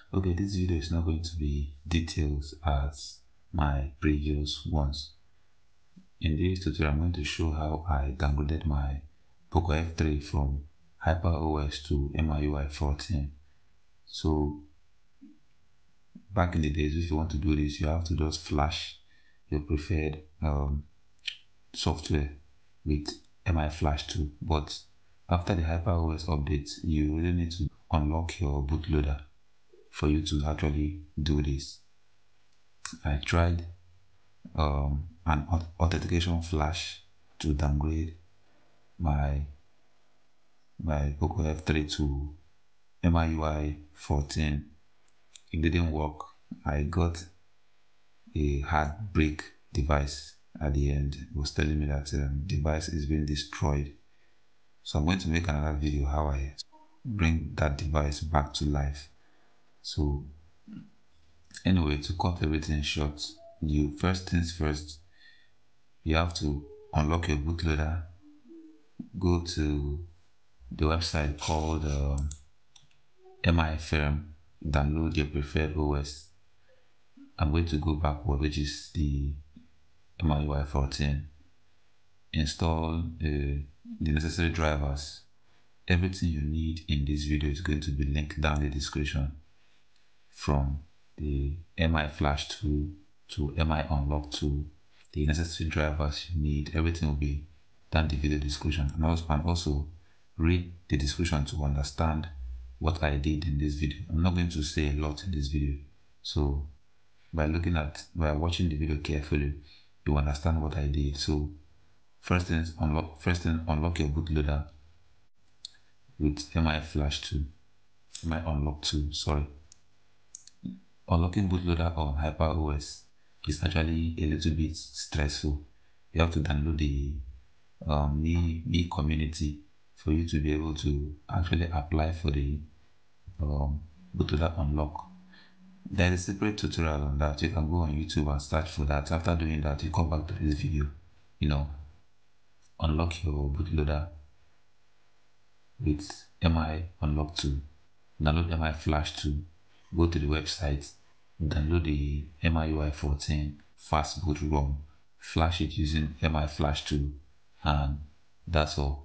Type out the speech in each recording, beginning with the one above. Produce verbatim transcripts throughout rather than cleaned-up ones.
Okay, this video is not going to be details as my previous ones. In this tutorial, I'm going to show how I downgraded my POCO F three from HyperOS to M I U I fourteen. So back in the days, if you want to do this, you have to just flash your preferred um, software with M I Flash two. But after the HyperOS update, you really need to unlock your bootloader for you to actually do this. I tried um, an authentication flash to downgrade my my POCO F three to M I U I fourteen. It didn't work. I got a hard break device at the end. It was telling me that the um, device is being destroyed. So I'm going to make another video how I bring that device back to life. So anyway, to cut everything short, you first things first, you have to unlock your bootloader, go to the website called um, M I Firm, download your preferred O S. I'm going to go backward, which is the M I U I fourteen. Install uh, the necessary drivers. Everything you need in this video is going to be linked down in the description, from the M I Flash two to M I Unlock two, the necessary drivers you need. Everything will be down in the video description, and also, and also read the description to understand what I did in this video. I'm not going to say a lot in this video, so by looking at by watching the video carefully, you understand what I did. So first thing unlock first thing unlock your bootloader with M I Flash two, M I Unlock two, sorry. Unlocking bootloader on HyperOS is actually a little bit stressful. You have to download the um, Me, Me community for you to be able to actually apply for the um, bootloader unlock. There is a separate tutorial on that. You can go on YouTube and search for that. After doing that, you come back to this video, you know, unlock your bootloader with M I Unlock two, download M I Flash two, go to the website, download the M I U I fourteen Fastboot ROM, flash it using M I Flash two, and that's all.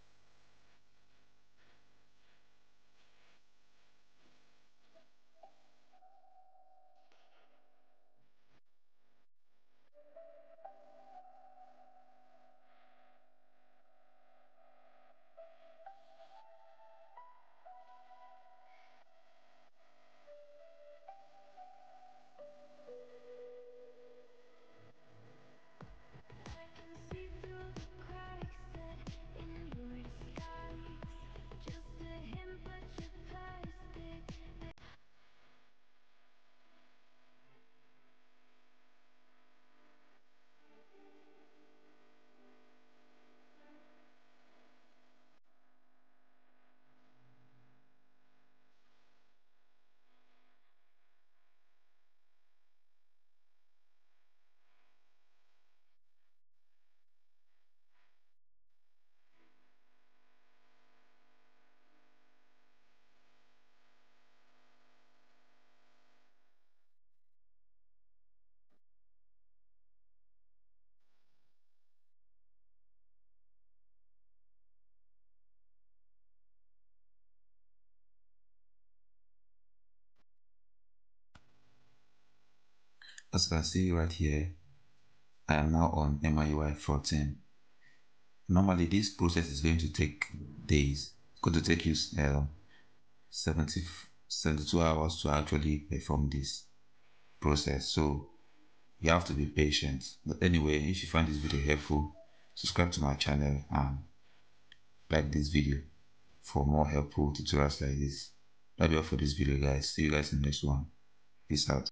As you can see right here, I am now on M I U I fourteen. Normally, this process is going to take days. It's going to take you uh, seventy, seventy-two hours to actually perform this process. So you have to be patient. But anyway, if you find this video helpful, subscribe to my channel and like this video for more helpful tutorials like this. That'll be all for this video, guys. See you guys in the next one. Peace out.